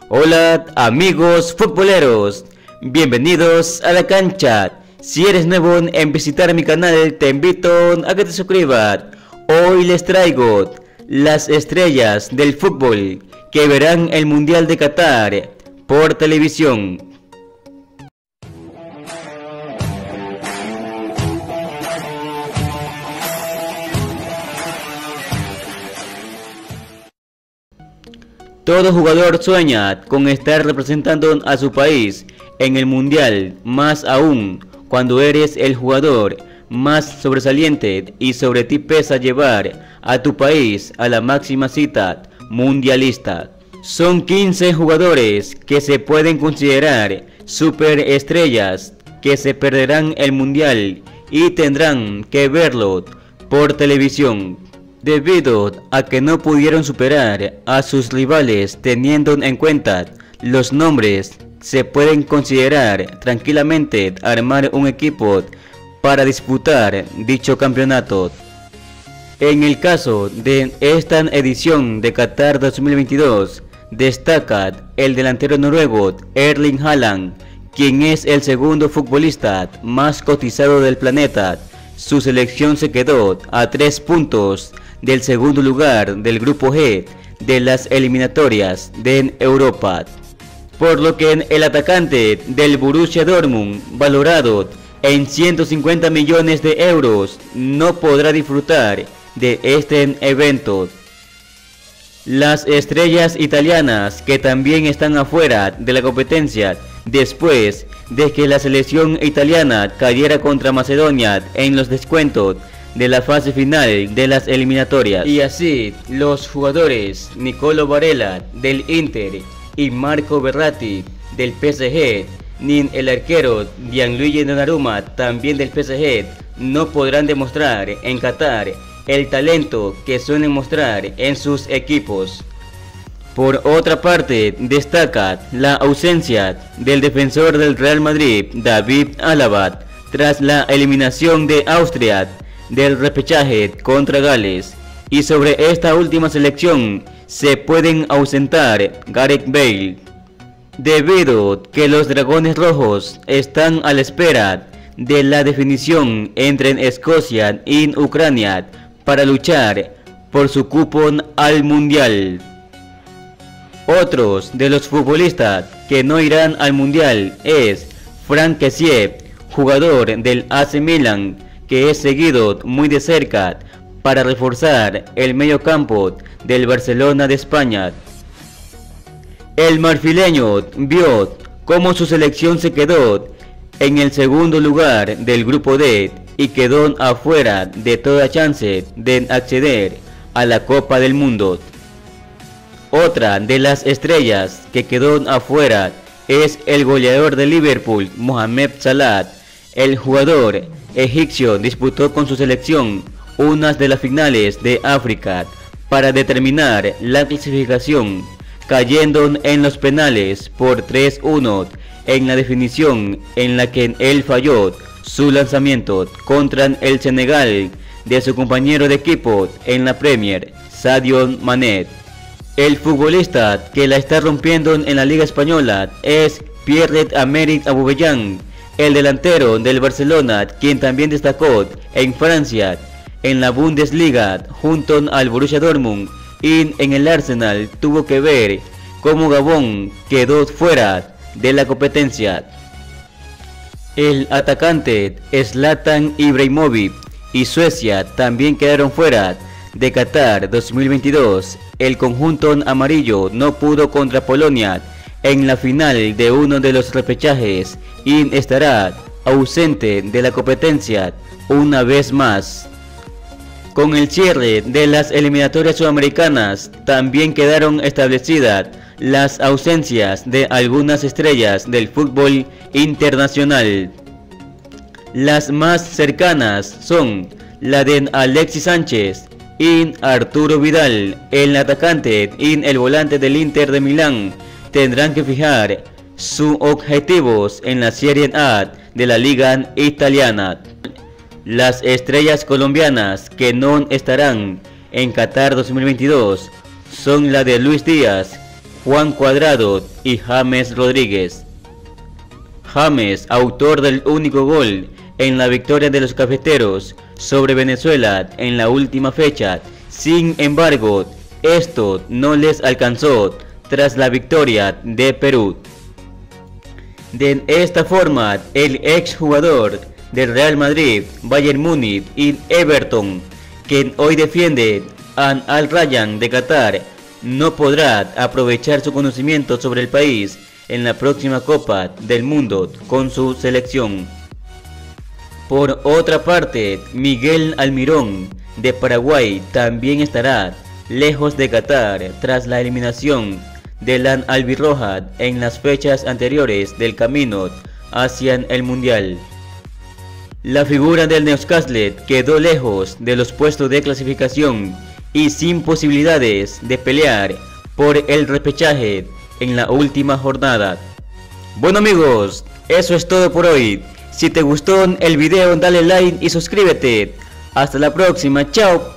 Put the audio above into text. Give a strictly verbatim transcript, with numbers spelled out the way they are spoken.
Hola amigos futboleros, bienvenidos a la cancha. Si eres nuevo en visitar mi canal, te invito a que te suscribas. Hoy les traigo las estrellas del fútbol que verán el Mundial de Qatar por televisión. Todo jugador sueña con estar representando a su país en el Mundial, más aún cuando eres el jugador más sobresaliente y sobre ti pesa llevar a tu país a la máxima cita mundialista. Son quince jugadores que se pueden considerar superestrellas que se perderán el Mundial y tendrán que verlo por televisión, debido a que no pudieron superar a sus rivales. Teniendo en cuenta los nombres, se pueden considerar tranquilamente armar un equipo para disputar dicho campeonato. En el caso de esta edición de Qatar dos mil veintidós, destaca el delantero noruego Erling Haaland, quien es el segundo futbolista más cotizado del planeta. Su selección se quedó a tres puntos del segundo lugar del grupo G de las eliminatorias de Europa, por lo que el atacante del Borussia Dortmund, valorado en ciento cincuenta millones de euros, no podrá disfrutar de este evento. Las estrellas italianas, que también están afuera de la competencia después de que la selección italiana cayera contra Macedonia en los descuentos de la fase final de las eliminatorias. Y así, los jugadores Nicolo Barella del Inter y Marco Verratti del P S G, ni el arquero Gianluigi Donnarumma, también del P S G, no podrán demostrar en Qatar el talento que suelen mostrar en sus equipos. Por otra parte, destaca la ausencia del defensor del Real Madrid, David Alaba, tras la eliminación de Austria del repechaje contra Gales, y sobre esta última selección se pueden ausentar Gareth Bale, debido que los Dragones Rojos están a la espera de la definición entre Escocia y Ucrania para luchar por su cupo al Mundial. Otros de los futbolistas que no irán al Mundial es Franck Kessié, jugador del A C Milan, que es seguido muy de cerca para reforzar el medio campo del Barcelona de España. El marfileño vio cómo su selección se quedó en el segundo lugar del grupo D y quedó afuera de toda chance de acceder a la Copa del Mundo. Otra de las estrellas que quedó afuera es el goleador de Liverpool, Mohamed Salah. El jugador egipcio disputó con su selección una de las finales de África para determinar la clasificación, cayendo en los penales por tres uno en la definición en la que él falló su lanzamiento contra el Senegal de su compañero de equipo en la Premier, Sadio Mané. El futbolista que la está rompiendo en la Liga Española es Pierre-Emerick Aubameyang, el delantero del Barcelona, quien también destacó en Francia en la Bundesliga junto al Borussia Dortmund, y en el Arsenal tuvo que ver cómo Gabón quedó fuera de la competencia. El atacante Zlatan Ibrahimovic y Suecia también quedaron fuera de Qatar dos mil veintidós. El conjunto amarillo no pudo contra Polonia en la final de uno de los repechajes y estará ausente de la competencia una vez más. Con el cierre de las eliminatorias sudamericanas, también quedaron establecidas las ausencias de algunas estrellas del fútbol internacional. Las más cercanas son la de Alexis Sánchez y Arturo Vidal. El atacante y el volante del Inter de Milán tendrán que fijar sus objetivos en la Serie A de la Liga Italiana. Las estrellas colombianas que no estarán en Qatar dos mil veintidós son la de Luis Díaz, Juan Cuadrado y James Rodríguez. James, autor del único gol en la victoria de los cafeteros sobre Venezuela en la última fecha. Sin embargo, esto no les alcanzó tras la victoria de Perú. De esta forma, el exjugador del Real Madrid, Bayern Múnich y Everton, quien hoy defiende a Al Rayyan de Qatar, no podrá aprovechar su conocimiento sobre el país en la próxima Copa del Mundo con su selección. Por otra parte, Miguel Almirón de Paraguay también estará lejos de Qatar tras la eliminación de la albirroja en las fechas anteriores del camino hacia el Mundial. La figura del Newcastle quedó lejos de los puestos de clasificación y sin posibilidades de pelear por el repechaje en la última jornada. Bueno amigos, eso es todo por hoy. Si te gustó el video, dale like y suscríbete. Hasta la próxima, chao.